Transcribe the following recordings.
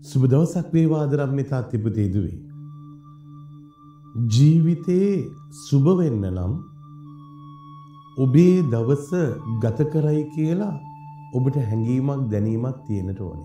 සුබ දවසක් වේවා ආදරම්මිතා තිබුතේ දුවේ. ජීවිතේ සුබ වෙන්න නම් ඔබේ දවස ගත කරයි කියලා ඔබට හැඟීමක් දැනීමක් තියෙන්නට ඕනේ.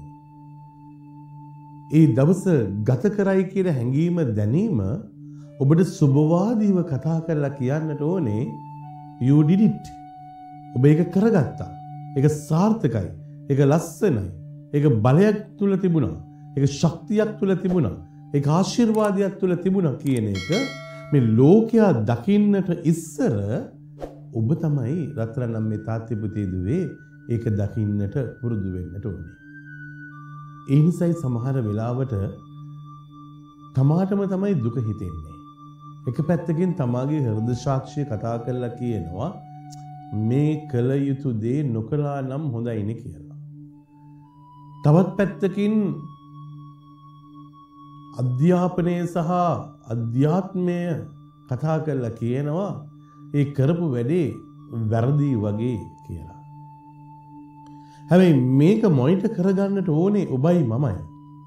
ඒ දවස ගත කරයි කියන හැඟීම දැනීම ඔබට සුබවාදීව කතා කරලා කියන්නට ඕනේ you did it. ඔබ ඒක කරගත්තා. ඒක සාර්ථකයි. ඒක ලස්සනයි. ඒක බලයක් තුල තිබුණා. ඒක ශක්තියක් තුල තිබුණා. ඒක ආශිර්වාදයක් තුල තිබුණා කියන එක මේ ලෝකයා දකින්නට ඉස්සර ඔබ තමයි රත්තරන් මේ තාත්ති පුතේ දුවේ ඒක දකින්නට පුරුදු වෙන්නට ඕනේ. ඒ නිසායි සමහර වෙලාවට තමාටම තමයි දුක හිතෙන්නේ. එක පැත්තකින් තමාගේ හෘද සාක්ෂිය කතා කරලා කියනවා මේ කල යුතු දේ නොකළා නම් හොඳයිනේ කියලා. තවත් පැත්තකින් අධ්‍යාපනය සහ අධ්‍යාත්මය කතා කරලා කියනවා ඒ කරපු වැඩේ වැරදි වගේ කියලා. හැබැයි මේක මොනිටර් කරගන්නට ඕනේ ඔබයි මමයි.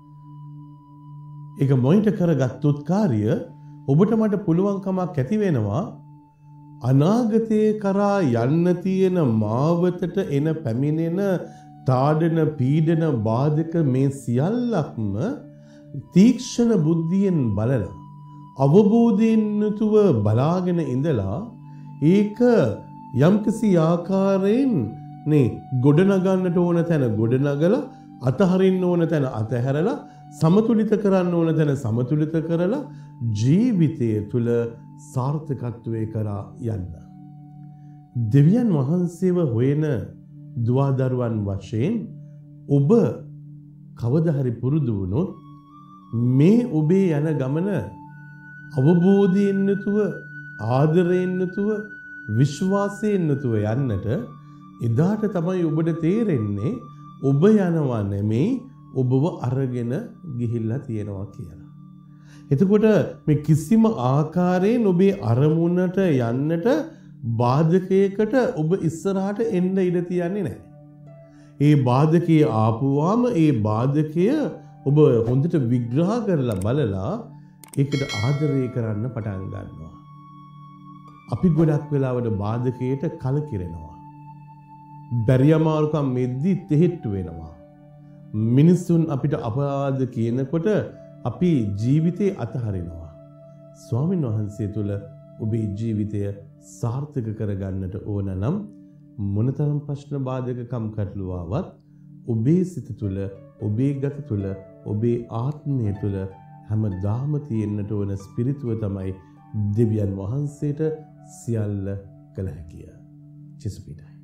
ඒක මොනිටර් කරගත්තොත් කාර්ය ඔබට මට පුළුවන්කමක් ඇති වෙනවා අනාගතයේ කරා යන්න තියෙන මාවතට එන පැමිණෙන තාඩන පීඩන බාධක මේ සියල්ලක්ම තීක්ෂණ බුද්ධියෙන් බලලා අවබෝධයෙන් යුතුව බලාගෙන ඉඳලා ඒක යම්කිසි ආකාරයෙන් නේ ගොඩනගන්නට ඕන තැන ගොඩනගලා අතහරින්න ඕන තැන අතහැරලා සමතුලිත කරන්න ඕන තැන සමතුලිත කරලා ජීවිතය තුළ සාර්ථකත්වයේ කරා යන්න. දෙවියන් වහන්සේව හොයන දුවදරුවන් වශයෙන් ඔබ කවදා හරි පුරුදු වුණොත් මේ ඔබේ යන ගමන අවබෝධයෙන් යුතුව ආදරයෙන් යුතුව විශ්වාසයෙන් යුතුව යන්නට එදාට තමයි ඔබට තේරෙන්නේ ඔබ යනවා නෙමෙයි ඔබව අරගෙන ගිහිල්ලා තියෙනවා කියලා. එතකොට මේ කිසිම ආකාරයෙන් ඔබේ අරමුණට යන්නට බාධකයකට ඔබ ඉස්සරහට එන්න ඉඩ තියන්නේ නැහැ. ඒ බාධකයේ ආපුවාම ඒ බාධකය ඔබ හොඳට විග්‍රහ කරලා බලලා ඒකට ආදරය කරන්න පටන් ගන්නවා. අපි ගොඩක් වෙලාවට බාධකයට කලකිරෙනවා. බැරි අමාරුකම් මෙද්දි තෙහෙට්ටු වෙනවා. මිනිසුන් අපිට අපවාද කියනකොට අපි ජීවිතේ අතහරිනවා. ස්වාමීන් වහන්සේ තුල ඔබේ ජීවිතය සාර්ථක කරගන්නට ඕන නම් මොනතරම් ප්‍රශ්න බාධකකම් කටළු ආවත් ඔබේ සිත තුල ඔබේ ගත තුල ඔබේ ආත්මය තුල හැමදාම තියෙන්නට ඕන ස්පිරිතුව තමයි දෙවියන් වහන්සේට සියල්ල කළ හැකිය. ජෙසුපිටයි.